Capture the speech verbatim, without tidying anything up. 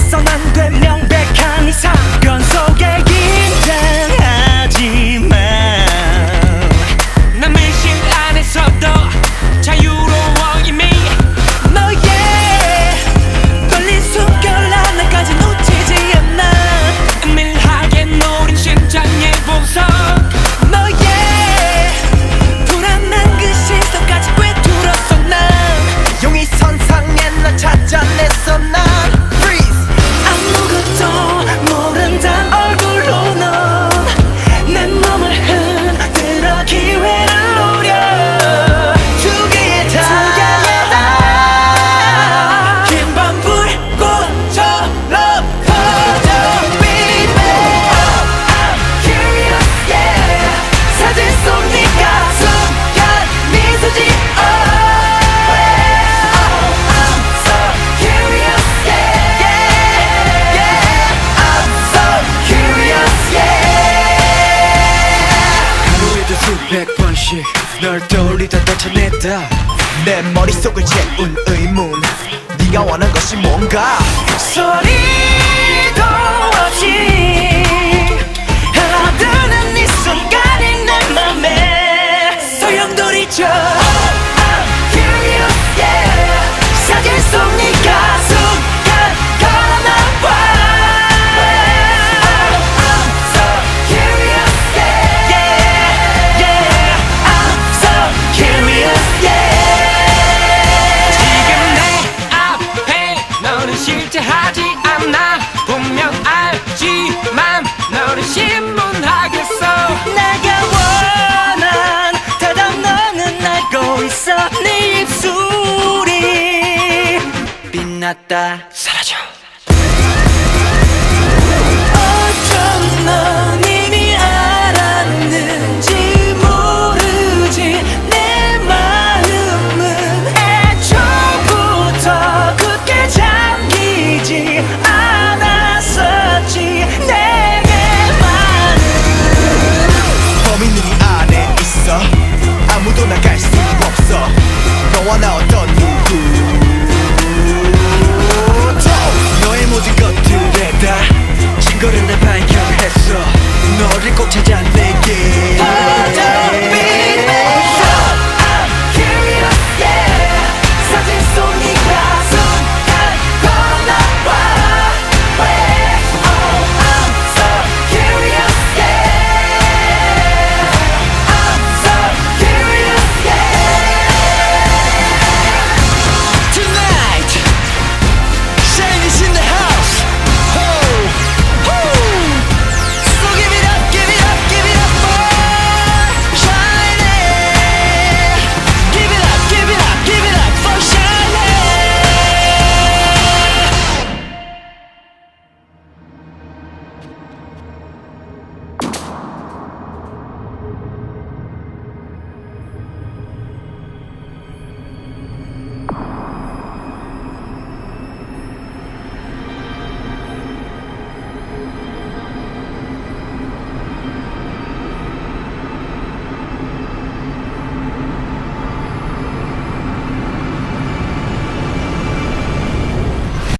해선 안 돼 명백한 사건 속에 긴장하지만 난 매실 안에서도 자유로워 이미 너의 떨린 숨결 하나까지 놓치지 않아 은밀하게 노린 심장의 보석 너의 불안한 그 시선까지 꿰뚫었어 난 용의 선상에 널 찾아냈어 난 Freeze 아무것도 모른단 얼굴로 넌 내 몸을 흔들어 기회를 노려 두 개의 다 긴 밤 불꽃처럼 커져 baby Oh I'm curious yeah 사진 속 네가 순간 미소 지어 수백 번씩 널 떠올리다 쫓아냈다 내 머릿속을 채운 의문 네가 원한 것이 뭔가 소리